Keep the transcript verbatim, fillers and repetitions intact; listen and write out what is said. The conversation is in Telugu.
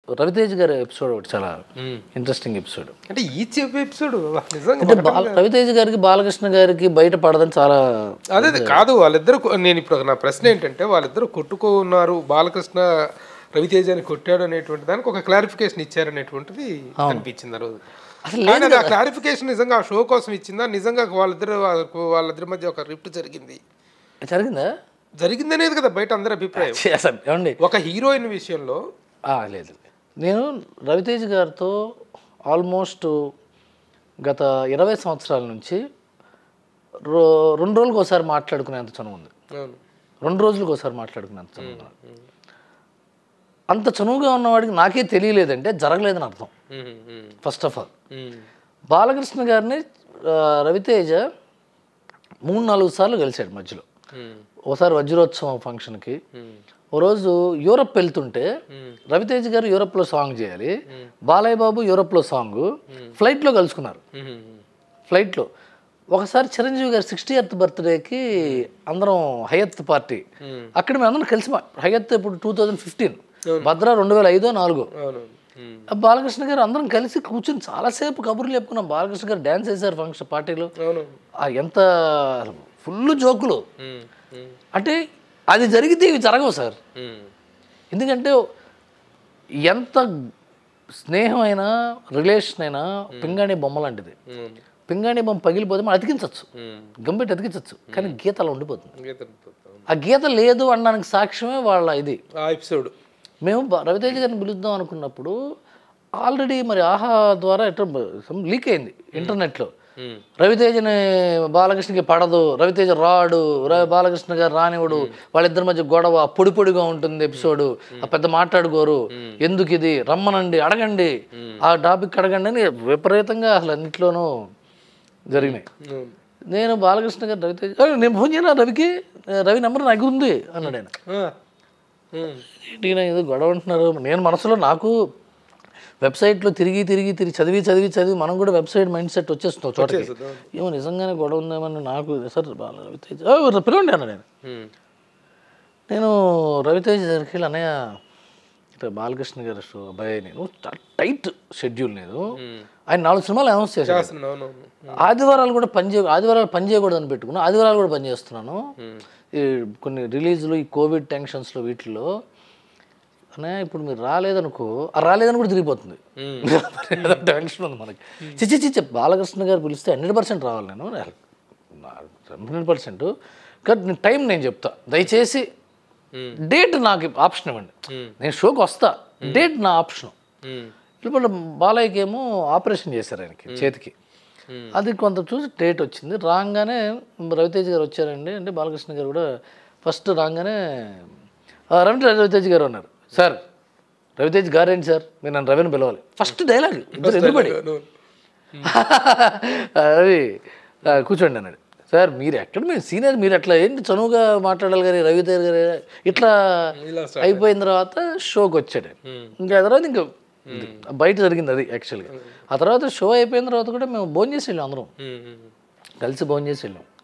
రవితేజ్ గారి ఎపిసోడ్ ఒకటి చాలా ఇంట్రెస్టింగ్ ఎపిసోడ్. అంటే ఈచ్ ఎపిసోడ్ అంటే రవితేజ్ గారికి బాలకృష్ణ గారికి బయట పడదని చాలా అదే కాదు. వాళ్ళిద్దరు నేను ఇప్పుడు నా ప్రశ్న ఏంటంటే వాళ్ళిద్దరు కొట్టుకున్నారు, బాలకృష్ణ రవితేజని కొట్టాడు అనేటువంటి దానికి ఒక క్లారిఫికేషన్ ఇచ్చారనేటువంటిది అనిపించింది ఆ రోజు. అసలు ఆ క్లారిఫికేషన్ నిజంగా ఆ షో కోసం ఇచ్చిందా, నిజంగా వాళ్ళిద్దరు వాళ్ళిద్దరి మధ్య ఒక రిఫ్ట్ జరిగింది జరిగిందా జరిగిందనేది కదా బయట అందరి అభిప్రాయం. ఒక హీరోయిన్ విషయంలో లేదు. నేను రవితేజ్ గారితో ఆల్మోస్ట్ గత ఇరవై సంవత్సరాల నుంచి రో రెండు రోజులకు ఒకసారి మాట్లాడుకునేంత చనువు ఉంది. రెండు రోజులకు ఒకసారి మాట్లాడుకునేంత చనువు ఉంది. అంత చనువుగా ఉన్నవాడికి నాకే తెలియలేదంటే జరగలేదని అర్థం. ఫస్ట్ ఆఫ్ ఆల్ బాలకృష్ణ గారిని రవితేజ మూడు నాలుగు సార్లు కలిశాడు మధ్యలో. ఒకసారి వజ్రోత్సవం ఫంక్షన్కి, ఓ రోజు యూరప్ వెళ్తుంటే రవితేజ్ గారు యూరప్లో సాంగ్ చేయాలి, బాలయ్య బాబు యూరప్లో సాంగ్, ఫ్లైట్లో కలుసుకున్నారు. ఫ్లైట్లో ఒకసారి చిరంజీవి గారు సిక్స్టీ ఎయిత్ బర్త్డేకి అందరం హయత్ పార్టీ, అక్కడ మేము అందరం కలిసి హయత్ ఇప్పుడు టూ థౌజండ్ ఫిఫ్టీన్ భద్ర రెండు వేల ఐదో నాలుగో బాలకృష్ణ గారు అందరం కలిసి కూర్చొని చాలాసేపు కబుర్లు చెప్పుకున్నాం. బాలకృష్ణ గారు డ్యాన్స్ వేశారు ఫంక్షన్ పార్టీలో, ఎంత ఫుల్ జోకులు. అంటే అది జరిగితే ఇవి జరగవు సార్. ఎందుకంటే ఎంత స్నేహం అయినా రిలేషన్ అయినా పింగాణి బొమ్మ లాంటిది. పింగాణి బొమ్మ పగిలిపోతే మనం అతికించవచ్చు, గంబెట్టి అతికించవచ్చు, కానీ గీత అలా ఉండిపోతుంది. ఆ గీత లేదు అనడానికి సాక్ష్యమే వాళ్ళ ఇది ఎపిసోడ్. మేము రవితేజ గారిని పిలుద్దాం అనుకున్నప్పుడు ఆల్రెడీ మరి ఆహా ద్వారా ఎట్లా లీక్ అయింది ఇంటర్నెట్లో, రవితేజని బాలకృష్ణకి పడదు, రవితేజ రాడు, బాలకృష్ణ గారు రానివాడు, వాళ్ళిద్దరి మధ్య గొడవ పొడి పొడిగా ఉంటుంది ఎపిసోడ్, ఆ పెద్ద మాట్లాడుకోరు, ఎందుకు ఇది రమ్మనండి అడగండి ఆ టాపిక్ అడగండి అని విపరీతంగా అసలు అన్నింటిలోనూ జరిగినాయి. నేను బాలకృష్ణ గారు రవితేజ నేను ఫోన్ చేయనా రవికి, రవి నెంబర్ నాకు ఉంది అన్నాడు ఆయన. ఏంటి ఏదో గొడవ అంటున్నారు. నేను మనసులో నాకు వెబ్సైట్లో తిరిగి తిరిగి తిరిగి చదివి చదివి చదివి మనం కూడా వెబ్సైట్ మైండ్ సెట్ వచ్చేస్తున్నాం చోటకి. ఏమో నిజంగానే గొడవ ఉందేమని నాకు సార్ బాల రవితేజ పిలవండి అన్న. నేను నేను రవితేజ దగ్గరికి వెళ్ళి అన్నయ్య బాలకృష్ణ గారి షో అబ్బాయి, నేను టైట్ షెడ్యూల్, నేను ఆయన నాలుగు సినిమాలు అనౌన్స్ చేశాను, ఆదివారాలు కూడా పని చేయ ఆదివారాలు పని చేయకూడదని పెట్టుకున్నాను, ఆదివారాలు కూడా పని చేస్తున్నాను. ఈ కొన్ని రిలీజులు ఈ కోవిడ్ టెన్షన్స్లో వీటిల్లో అనే ఇప్పుడు మీరు రాలేదనుకో, ఆ రాలేదని కూడా తిరిగిపోతుంది, టెన్షన్ ఉంది మనకి. చిచ్చి చిచ్చి బాలకృష్ణ గారు పిలిస్తే హండ్రెడ్ పర్సెంట్ రావాలి, నేను హండ్రెడ్ పర్సెంట్ కానీ నేను టైం నేను చెప్తా, దయచేసి డేట్ నాకు ఆప్షన్ ఇవ్వండి, నేను షోకి వస్తా, డేట్ నా ఆప్షన్. ఇప్పుడు బాలయ్యకి ఏమో ఆపరేషన్ చేశారు ఆయనకి చేతికి, అది కొంత చూసి డేట్ వచ్చింది. రాగానే రవితేజ గారు వచ్చారండి అంటే బాలకృష్ణ గారు కూడా ఫస్ట్ రాగానే రవి రవితేజ గారు ఉన్నారు. సార్ రవితేజ్ గారు ఏంటి సార్, మీరు నన్ను రవిని పిలవాలి, ఫస్ట్ డైలాగ్ ఇద్దరు ఎందుబడి రవి కూర్చోండి అన్నాడు. సార్ మీరు ఎక్కడ మీరు సీనియర్, మీరు అట్లా ఏంటి చనువుగా మాట్లాడాలి కానీ రవితేజ్ గారు ఇట్లా అయిపోయిన తర్వాత షోకి వచ్చాడు. ఇంకా ఆ తర్వాత ఇంకా బయట జరిగింది అది యాక్చువల్గా. ఆ తర్వాత షో అయిపోయిన తర్వాత కూడా మేము భోజనం చేసి వెళ్ళాం, అందరం కలిసి భోజనం చేసి వెళ్ళాం.